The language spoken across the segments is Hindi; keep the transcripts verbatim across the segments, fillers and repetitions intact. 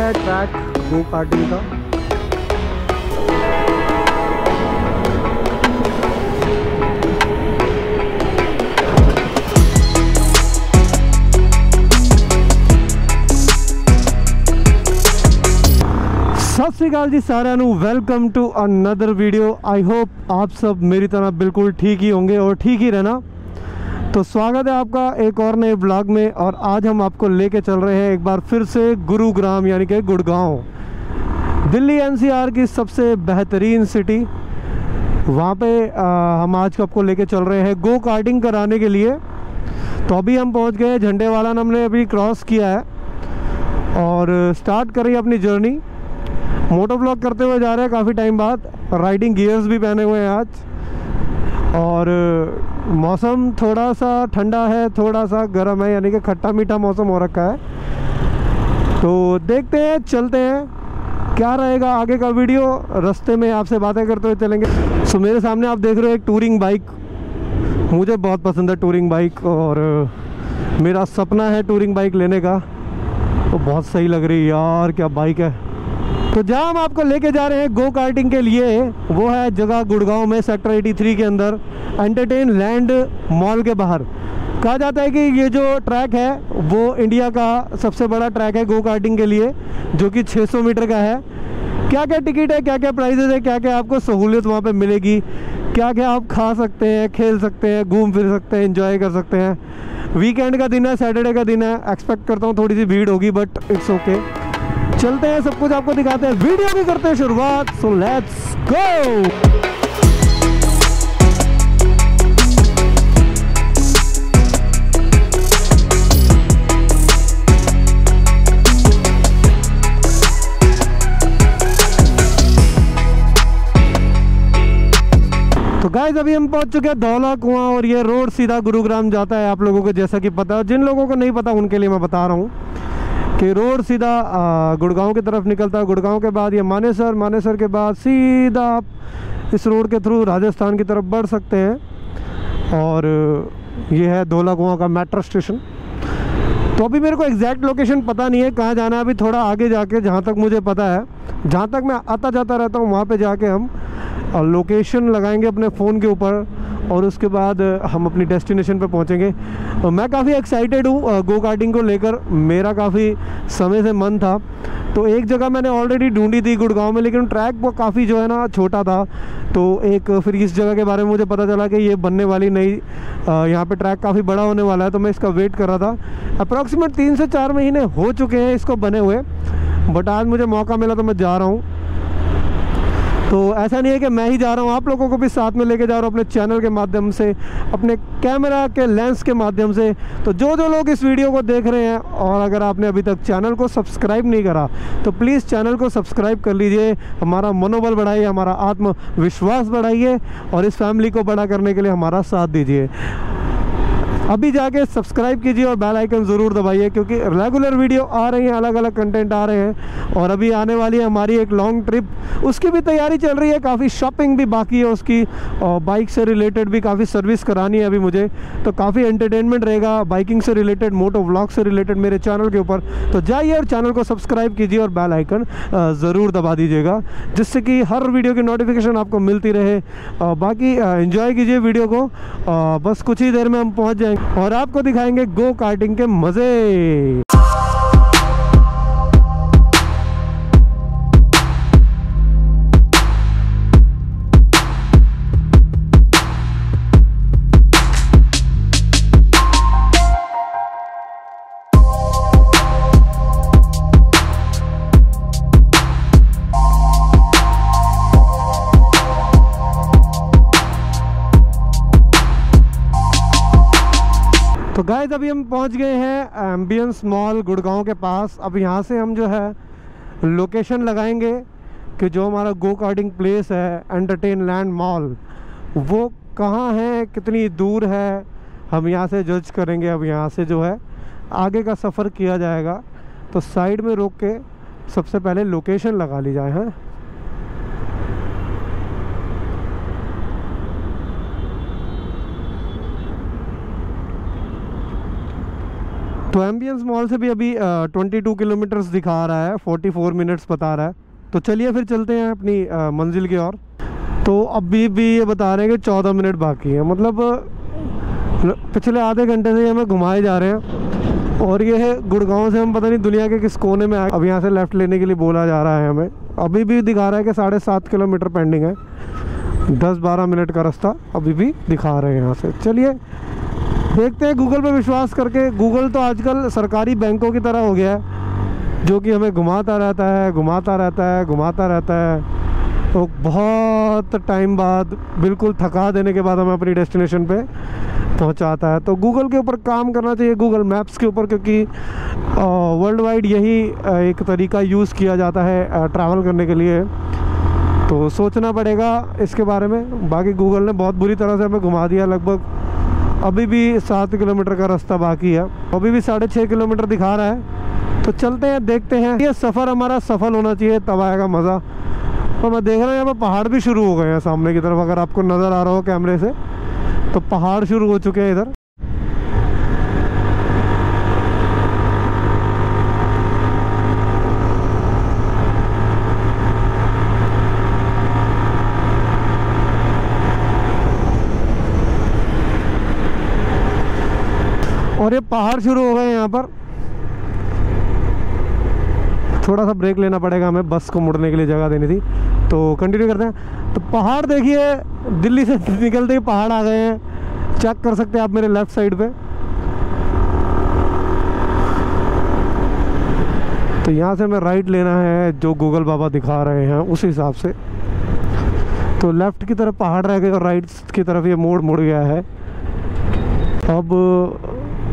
है ट्रैक गो कार्टिंग का। सत श्री अकाल जी साਰਿਆਂ ਨੂੰ, welcome to another video. I hope आप सब मेरी तरह बिल्कुल ठीक ही होंगे और ठीक ही रहना। तो स्वागत है आपका एक और नए ब्लॉग में। और आज हम आपको लेके चल रहे हैं एक बार फिर से गुरुग्राम यानी कि गुड़गांव, दिल्ली एनसीआर की सबसे बेहतरीन सिटी। वहाँ पे आ, हम आज आपको लेके चल रहे हैं गो कार्टिंग कराने के लिए। तो अभी हम पहुँच गए झंडे वाला, हमने अभी क्रॉस किया है और स्टार्ट करी अपनी जर्नी। मोटो ब्लॉग करते हुए जा रहे हैं काफ़ी टाइम बाद। राइडिंग गियर्स भी पहने हुए हैं आज। और मौसम थोड़ा सा ठंडा है, थोड़ा सा गर्म है, यानी कि खट्टा मीठा मौसम हो रखा है। तो देखते हैं, चलते हैं क्या रहेगा आगे का वीडियो। रास्ते में आपसे बातें करते हुए चलेंगे। सो मेरे सामने आप देख रहे हो एक टूरिंग बाइक। मुझे बहुत पसंद है टूरिंग बाइक और मेरा सपना है टूरिंग बाइक लेने का। तो बहुत सही लग रही है यार, क्या बाइक है। तो जहाँ हम आपको लेके जा रहे हैं गो कार्टिंग के लिए, वो है जगह गुड़गांव में सेक्टर तिरासी के अंदर, एंटरटेन लैंड मॉल के बाहर। कहा जाता है कि ये जो ट्रैक है वो इंडिया का सबसे बड़ा ट्रैक है गो कार्टिंग के लिए, जो कि छह सौ मीटर का है। क्या क्या टिकट है, क्या क्या प्राइजेज है, क्या क्या आपको सहूलियत वहाँ पे मिलेगी, क्या क्या आप खा सकते हैं, खेल सकते हैं, घूम फिर सकते हैं, एंजॉय कर सकते हैं। वीकेंड का दिन है, सैटरडे का दिन है। एक्सपेक्ट करता हूँ थोड़ी सी भीड़ होगी, बट इट्स ओके। चलते हैं, सब कुछ आपको दिखाते हैं, वीडियो भी करते हैं शुरुआत। So let's go. तो गाइस अभी हम पहुंच चुके हैं धौला कुआं और ये रोड सीधा गुरुग्राम जाता है। आप लोगों को जैसा कि पता है, जिन लोगों को नहीं पता उनके लिए मैं बता रहा हूँ कि रोड सीधा गुड़गांव की तरफ निकलता है। गुड़गांव के बाद ये मानेसर, मानेसर के बाद सीधा आप इस रोड के थ्रू राजस्थान की तरफ बढ़ सकते हैं। और ये है धौला कुआं का मेट्रो स्टेशन। तो अभी मेरे को एग्जैक्ट लोकेशन पता नहीं है कहाँ जाना है। अभी थोड़ा आगे जाके, जहाँ तक मुझे पता है, जहाँ तक मैं आता जाता रहता हूँ, वहाँ पे जाके हम लोकेशन लगाएंगे अपने फ़ोन के ऊपर और उसके बाद हम अपनी डेस्टिनेशन पे पहुंचेंगे। मैं काफ़ी एक्साइटेड हूँ गो कार्टिंग को लेकर। मेरा काफ़ी समय से मन था। तो एक जगह मैंने ऑलरेडी ढूंढी थी गुड़गांव में, लेकिन ट्रैक वो काफ़ी जो है ना छोटा था। तो एक फिर इस जगह के बारे में मुझे पता चला कि ये बनने वाली नई, यहाँ पे ट्रैक काफ़ी बड़ा होने वाला है। तो मैं इसका वेट कर रहा था। अप्रॉक्सीमेट तीन से चार महीने हो चुके हैं इसको बने हुए, बट आज मुझे मौका मिला तो मैं जा रहा हूँ। तो ऐसा नहीं है कि मैं ही जा रहा हूँ, आप लोगों को भी साथ में लेके जा रहा हूँ अपने चैनल के माध्यम से, अपने कैमरा के लेंस के माध्यम से। तो जो जो लोग इस वीडियो को देख रहे हैं और अगर आपने अभी तक चैनल को सब्सक्राइब नहीं करा तो प्लीज़ चैनल को सब्सक्राइब कर लीजिए। हमारा मनोबल बढ़ाइए, हमारा आत्मविश्वास बढ़ाइए और इस फैमिली को बड़ा करने के लिए हमारा साथ दीजिए। अभी जाके सब्सक्राइब कीजिए और बेल आइकन ज़रूर दबाइए, क्योंकि रेगुलर वीडियो आ रही हैं, अलग अलग कंटेंट आ रहे हैं। और अभी आने वाली है हमारी एक लॉन्ग ट्रिप, उसकी भी तैयारी चल रही है। काफ़ी शॉपिंग भी बाकी है उसकी, और बाइक से रिलेटेड भी काफ़ी सर्विस करानी है अभी मुझे। तो काफ़ी एंटरटेनमेंट रहेगा बाइकिंग से रिलेटेड, मोटो व्लॉग से रिलेटेड मेरे चैनल के ऊपर। तो जाइए और चैनल को सब्सक्राइब कीजिए और बेल आइकन ज़रूर दबा दीजिएगा, जिससे कि हर वीडियो की नोटिफिकेशन आपको मिलती रहे। बाकी एंजॉय कीजिए वीडियो को। बस कुछ ही देर में हम पहुँच जाएंगे और आपको दिखाएंगे गो कार्टिंग के मजे। तो गाइस अभी हम पहुंच गए हैं एम्बियंस मॉल गुड़गांव के पास। अब यहाँ से हम जो है लोकेशन लगाएंगे कि जो हमारा गो कार्टिंग प्लेस है एंटरटेन लैंड मॉल, वो कहाँ है, कितनी दूर है, हम यहाँ से जज करेंगे। अब यहाँ से जो है आगे का सफ़र किया जाएगा। तो साइड में रोक के सबसे पहले लोकेशन लगा ली जाए। हैं तो एम्बियंस मॉल से भी अभी ट्वेंटी टू किलोमीटर्स दिखा रहा है, फोर्टी फोर मिनट्स बता रहा है। तो चलिए फिर चलते हैं अपनी आ, मंजिल की ओर। तो अभी भी ये बता रहे हैं कि चौदह मिनट बाकी है, मतलब पिछले आधे घंटे से हमें घुमाए जा रहे हैं। और ये है गुड़गांव से हम पता नहीं दुनिया के किस कोने में आए। अब यहाँ से लेफ़्ट लेने के लिए बोला जा रहा है हमें। अभी भी दिखा रहा है कि साढ़े सात किलोमीटर पेंडिंग है, दस बारह मिनट का रास्ता अभी भी दिखा रहे हैं यहाँ से। चलिए देखते हैं, गूगल पे विश्वास करके। गूगल तो आजकल सरकारी बैंकों की तरह हो गया है, जो कि हमें घुमाता रहता है घुमाता रहता है घुमाता रहता है। तो बहुत टाइम बाद बिल्कुल थका देने के बाद हमें अपनी डेस्टिनेशन पे पहुंचाता है। तो गूगल के ऊपर काम करना चाहिए, गूगल मैप्स के ऊपर, क्योंकि वर्ल्ड वाइड यही एक तरीका यूज़ किया जाता है ट्रैवल करने के लिए। तो सोचना पड़ेगा इसके बारे में। बाकी गूगल ने बहुत बुरी तरह से हमें घुमा दिया। लगभग अभी भी सात किलोमीटर का रास्ता बाकी है, अभी भी साढ़े छः किलोमीटर दिखा रहा है। तो चलते हैं, देखते हैं। ये सफ़र हमारा सफल होना चाहिए, तब आएगा मज़ा। तो मैं देख रहा हूँ यहाँ पर पहाड़ भी शुरू हो गए हैं सामने की तरफ, अगर आपको नज़र आ रहा हो कैमरे से, तो पहाड़ शुरू हो चुके हैं इधर। और ये पहाड़ शुरू हो गए यहाँ पर। थोड़ा सा ब्रेक लेना पड़ेगा हमें, बस को मुड़ने के लिए जगह देनी थी। तो कंटिन्यू करते हैं। तो पहाड़ देखिए, दिल्ली से निकलते ही पहाड़ आ गए हैं, चेक कर सकते हैं आप मेरे लेफ़्ट साइड पे। तो यहाँ से हमें राइट लेना है, जो गूगल बाबा दिखा रहे हैं उस हिसाब से। तो लेफ़्ट की तरफ पहाड़ रह गए और राइट की तरफ ये मोड़ मुड़ गया है। अब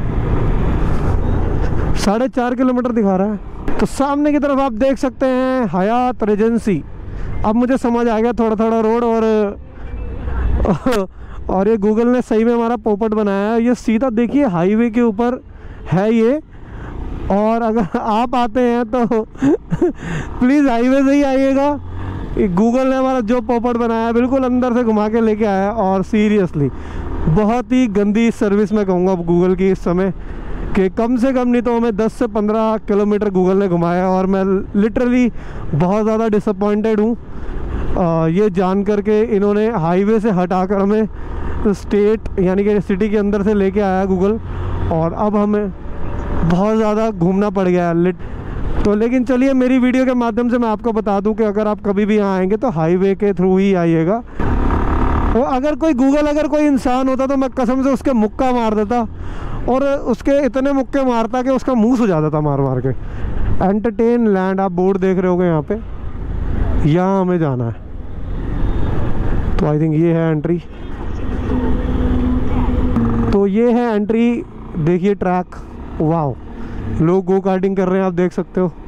साढ़े चार किलोमीटर दिखा रहा है। तो सामने की तरफ आप देख सकते हैं हयात रेजेंसी। अब मुझे समझ आ गया थोड़ा थोड़ा रोड। और और ये गूगल ने सही में हमारा पोपट बनाया है। ये सीधा देखिए हाईवे के ऊपर है ये। और अगर आप आते हैं तो प्लीज़ हाईवे से ही आइएगा। गूगल ने हमारा जो पोपट बनाया है बिल्कुल अंदर से घुमा के लेके आया। और सीरियसली बहुत ही गंदी सर्विस मैं कहूँगा गूगल की इस समय, कि कम से कम नहीं तो हमें दस से पंद्रह किलोमीटर गूगल ने घुमाया। और मैं लिटरली बहुत ज़्यादा डिसअपॉइंटेड हूँ ये जान कर के इन्होंने हाईवे से हटाकर हमें स्टेट यानी कि सिटी के अंदर से लेके आया गूगल। और अब हमें बहुत ज़्यादा घूमना पड़ गया है। तो लेकिन चलिए, मेरी वीडियो के माध्यम से मैं आपको बता दूं कि अगर आप कभी भी यहाँ आएंगे तो हाईवे के थ्रू ही आइएगा। तो अगर कोई गूगल अगर कोई इंसान होता तो मैं कसम से उसके मुक्का मार देता, और उसके इतने मुक्के मारता कि उसका मुंह सुझा देता मार मार के। एंटरटेन लैंड आप बोर्ड देख रहे होगे यहाँ पे, यहाँ हमें जाना है। तो आई थिंक ये है एंट्री। तो ये है एंट्री। देखिए ट्रैक, वाह, लोग गो कार्टिंग कर रहे हैं, आप देख सकते हो।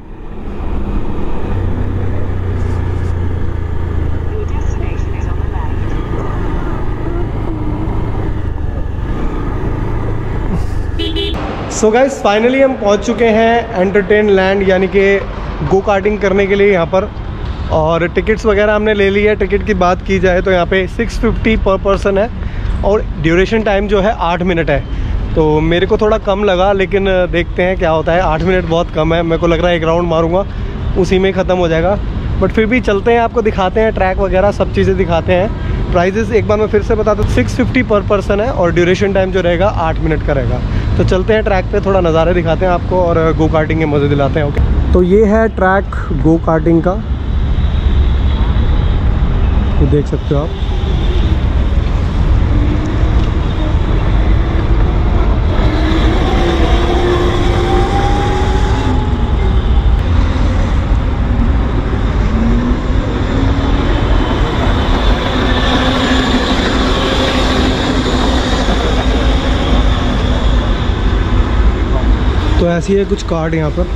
सो गाइस फाइनली हम पहुंच चुके हैं एंटरटेन लैंड, यानी कि गो कार्टिंग करने के लिए यहाँ पर। और टिकट्स वगैरह हमने ले ली है। टिकट की बात की जाए तो यहाँ पे सिक्स फिफ्टी पर पर्सन है और ड्यूरेशन टाइम जो है आठ मिनट है। तो मेरे को थोड़ा कम लगा, लेकिन देखते हैं क्या होता है। आठ मिनट बहुत कम है, मेरे को लग रहा है एक राउंड मारूंगा उसी में ख़त्म हो जाएगा। बट फिर भी चलते हैं, आपको दिखाते हैं ट्रैक वगैरह सब चीज़ें दिखाते हैं। प्राइजेस एक बार मैं फिर से बता दूँ, सिक्स फिफ्टी पर पर्सन है और ड्यूरेशन टाइम जो रहेगा आठ मिनट का रहेगा। तो चलते हैं ट्रैक पे, थोड़ा नज़ारे दिखाते हैं आपको और गो कार्टिंग के मज़े दिलाते हैं। ओके, तो ये है ट्रैक गो कार्टिंग का, ये देख सकते हो आप। तो ऐसी है कुछ कार्ड यहाँ पर।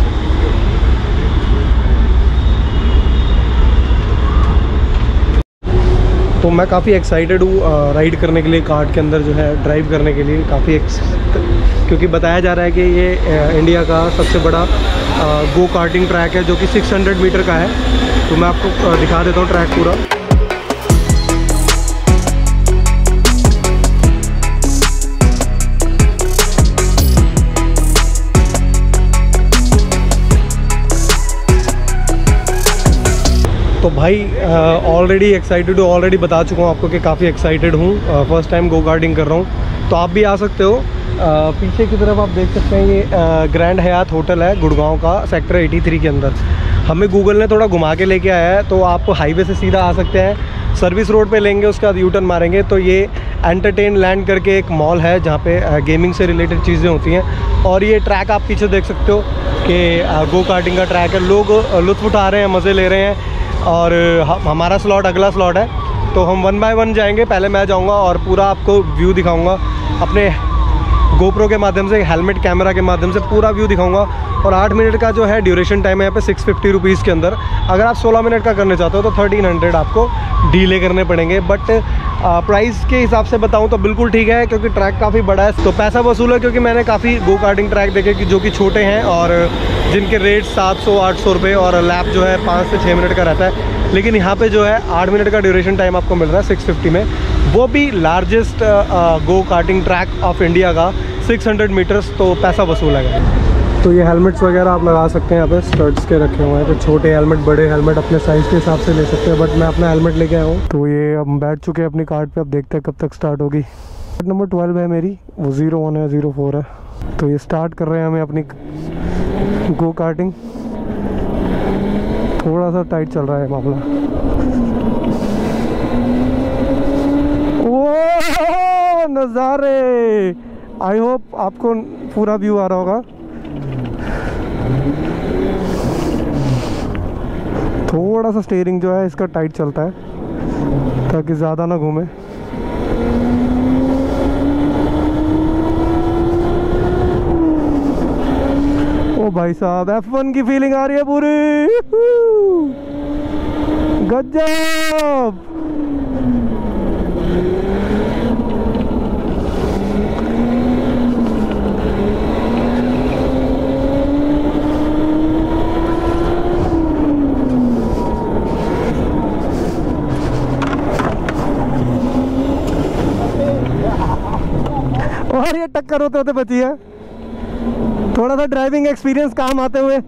तो मैं काफ़ी एक्साइटेड हूँ राइड करने के लिए, कार्ड के अंदर जो है ड्राइव करने के लिए काफ़ी, क्योंकि बताया जा रहा है कि ये इंडिया का सबसे बड़ा गो कार्टिंग ट्रैक है जो कि छह सौ मीटर का है। तो मैं आपको दिखा देता हूँ ट्रैक पूरा। भाई ऑलरेडी एक्साइटेड हूँ, ऑलरेडी बता चुका हूँ आपको कि काफ़ी एक्साइटेड हूँ। फर्स्ट टाइम गो कार्टिंग कर रहा हूँ, तो आप भी आ सकते हो। uh, पीछे की तरफ आप देख सकते हैं, ये ग्रैंड हयात होटल है गुड़गांव का, सेक्टर तिरासी के अंदर। हमें गूगल ने थोड़ा घुमा के लेके आया है, तो आप हाईवे से सीधा आ सकते हैं, सर्विस रोड पे लेंगे, उसके बाद यू टर्न मारेंगे तो ये एंटरटेन लैंड करके एक मॉल है जहाँ पे गेमिंग से रिलेटेड चीज़ें होती हैं। और ये ट्रैक आप पीछे देख सकते हो कि गो कार्टिंग का ट्रैक है, लोग लुत्फ़ उठा रहे हैं, मज़े ले रहे हैं। और हमारा स्लॉट अगला स्लॉट है, तो हम वन बाय वन जाएंगे। पहले मैं जाऊंगा और पूरा आपको व्यू दिखाऊंगा अपने गोप्रो के माध्यम से, हेलमेट कैमरा के माध्यम से पूरा व्यू दिखाऊंगा। और आठ मिनट का जो है ड्यूरेशन टाइम है यहाँ पे सिक्स फिफ्टी रुपीज़ के अंदर। अगर आप सोलह मिनट का करना चाहते हो तो थर्टीन हंड्रेड आपको डीले करने पड़ेंगे। बट प्राइस के हिसाब से बताऊँ तो बिल्कुल ठीक है, क्योंकि ट्रैक काफ़ी बड़ा है, तो पैसा वसूल है। क्योंकि मैंने काफ़ी गो कार्टिंग ट्रैक देखे कि जो कि छोटे हैं और जिनके रेट सात सौ आठ सौ रुपये और लैप जो है पाँच से छः मिनट का रहता है। लेकिन यहाँ पे जो है आठ मिनट का ड्यूरेशन टाइम आपको मिल रहा है सिक्स फिफ्टी में, वो भी largest go karting track of India का सिक्स हंड्रेड मीटर्स, तो पैसा वसूल है। तो ये हेलमेट्स वगैरह आप लगा सकते हैं, यहाँ पे स्टड्स के रखे हुए हैं, तो छोटे हेलमेट बड़े हेलमेट अपने साइज़ के हिसाब से ले सकते हैं। बट मैं अपना हेलमेट लेके आया हूँ, तो ये अब बैठ चुके हैं अपनी कार्ड पे। अब देखते हैं कब तक स्टार्ट होगी। कार्ड नंबर ट्वेल्व है मेरी, वो ज़ीरो वन है, ज़ीरो फोर है। तो ये स्टार्ट कर रहे हैं हमें अपनी गो कार्टिंग। थोड़ा सा टाइट चल रहा है मामला। वो नज़ारे, आई होप आपको पूरा व्यू आ रहा होगा। थोड़ा सा स्टीयरिंग जो है इसका टाइट चलता है ताकि ज़्यादा ना घूमे। ओ भाई साहब, एफ वन की फीलिंग आ रही है पूरी, गजब। और ये टक्कर होते होते बची है। थोड़ा सा ड्राइविंग एक्सपीरियंस काम आते हुए।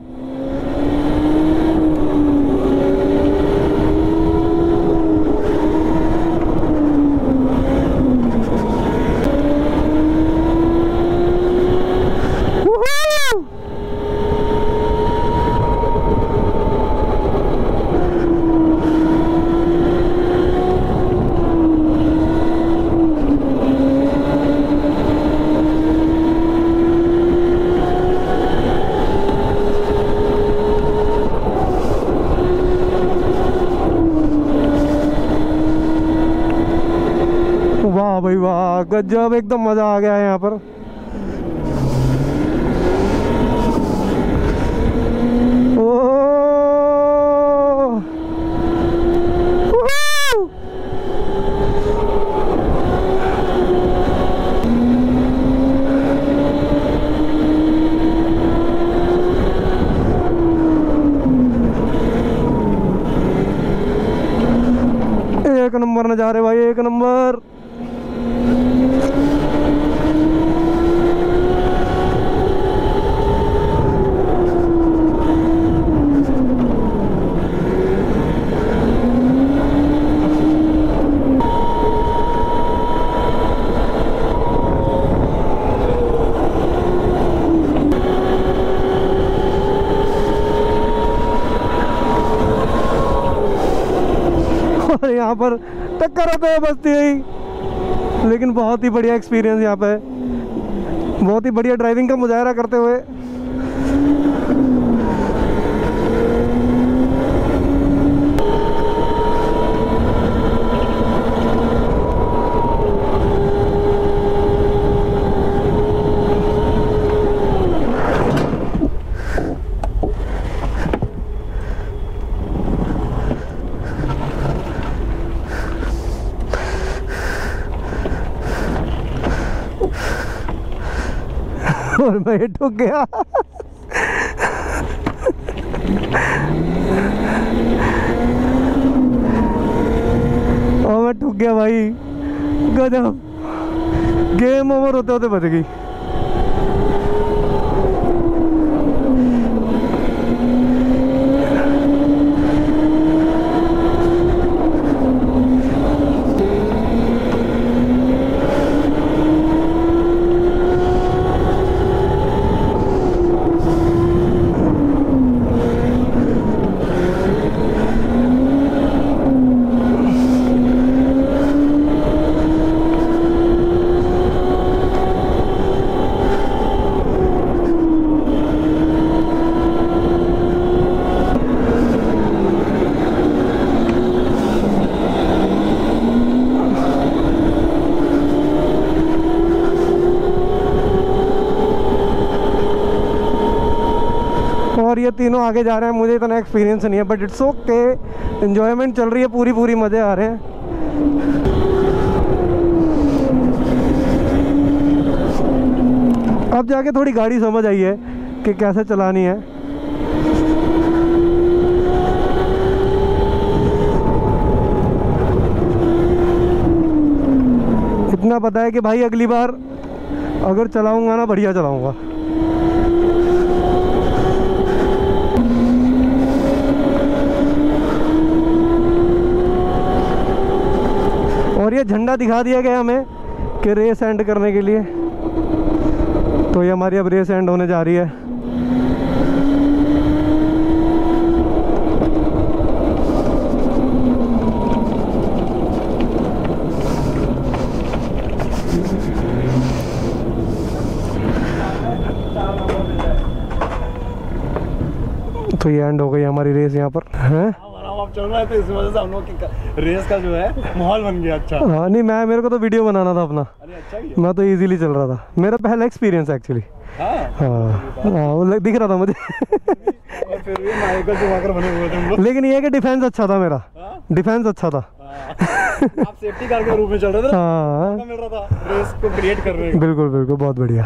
वाह भाई वाह, गजब, एकदम मजा आ गया है यहाँ पर। ओ एक नंबर नज़ारे भाई, एक नंबर। और यहाँ पर टक्कर होते हुए बचती है, लेकिन बहुत ही बढ़िया एक्सपीरियंस यहाँ पे, बहुत ही बढ़िया ड्राइविंग का मुजाहरा करते हुए। और मैं ठुक गया। और मैं ठुक गया भाई, गजब, गेम ओवर होते होते बच गई। और ये तीनों आगे जा रहे हैं। मुझे इतना एक्सपीरियंस नहीं है, बट इट्स ओके, एंजॉयमेंट चल रही है पूरी पूरी, मज़े आ रहे हैं। अब जाके थोड़ी गाड़ी समझ आई है कि कैसे चलानी है। इतना पता है कि भाई अगली बार अगर चलाऊंगा ना, बढ़िया चलाऊंगा। और ये झंडा दिखा दिया गया हमें कि रेस एंड करने के लिए, तो ये हमारी अब रेस एंड होने जा रही है। तो ये एंड हो गई हमारी रेस यहाँ पर है। आप चल रहे थे, इस वजह से हम लोग की रेस का जो है माहौल बन गया। अच्छा हाँ, नहीं मैं मेरे को तो वीडियो बनाना था अपना। अरे अच्छा किया। मैं तो इजीली चल रहा था, मेरा पहला एक्सपीरियंस एक्चुअली। हाँ हाँ हाँ, वो दिख रहा था मुझे। और फिर भी माइकल शुमाकर बने हुए थे हम लोग। लेकिन ये है कि डिफेंस अच्छा था मेरा, डिफेंस अच्छा था। आप सेफ्टी कार के रूप में चल रहे थे। हाँ मिल रहा था रेस को क्रिएट कर रहे हैं। बिल्कुल बिल्कुल, बहुत बढ़िया।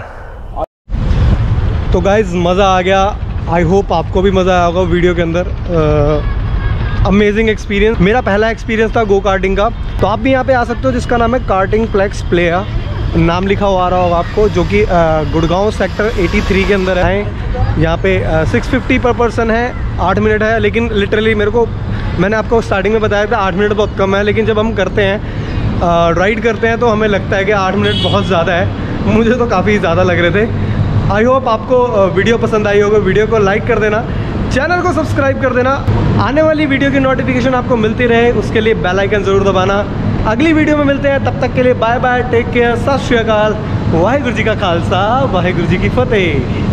तो गाइज मज़ा आ गया, आई होप आपको भी मज़ा आया होगा वीडियो के अंदर। अमेजिंग एक्सपीरियंस, मेरा पहला एक्सपीरियंस था गो कार्टिंग का। तो आप भी यहाँ पे आ सकते हो, जिसका नाम है कार्टिंग प्लेक्स प्लेया, नाम लिखा हुआ आ रहा होगा आपको, जो कि गुड़गांव सेक्टर तिरासी के अंदर है। यहाँ पे सिक्स फिफ्टी पर पर्सन है, आठ मिनट है। लेकिन लिटरली मेरे को, मैंने आपको स्टार्टिंग में बताया था आठ मिनट बहुत कम है, लेकिन जब हम करते हैं राइड करते हैं तो हमें लगता है कि आठ मिनट बहुत ज़्यादा है। मुझे तो काफ़ी ज़्यादा लग रहे थे। आई होप आपको वीडियो पसंद आई होगा। वीडियो को लाइक कर देना, चैनल को सब्सक्राइब कर देना, आने वाली वीडियो की नोटिफिकेशन आपको मिलती रहे उसके लिए बेल आइकन ज़रूर दबाना। अगली वीडियो में मिलते हैं, तब तक के लिए बाय बाय, टेक केयर, सत श्री अकाल, वाहिगुरु जी का खालसा, वाहिगुरु जी की फतेह।